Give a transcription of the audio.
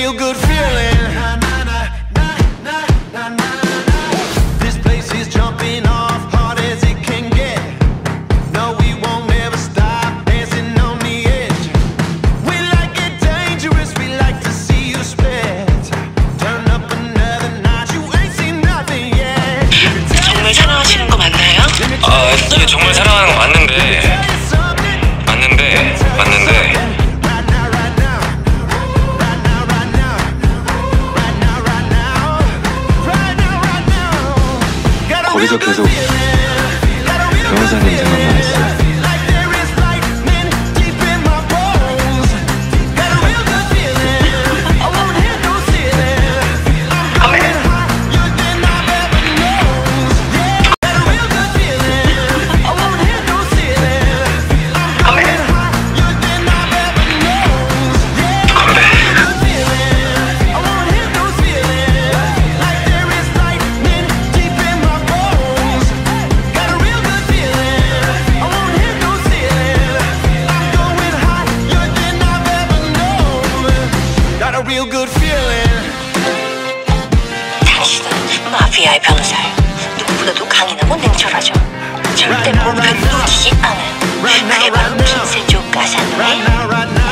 real good feeling. This place is jumping off hard as it can get. No, we won't ever stop dancing on the edge. We like it dangerous, we like to see you split. Turn up another notch, you ain't seen nothing yet. 정말 사랑하시는 거 맞나요? 이게 정말 사랑하는 거 맞는데. 거기서 계속 변호사 냄새만 나왔어요. 당신은 마피아의 변호사예요. 누구보다도 강인하고 냉철하죠. 절대 목표를 놓치지 않아요. 그게 바로 김세조 가사노의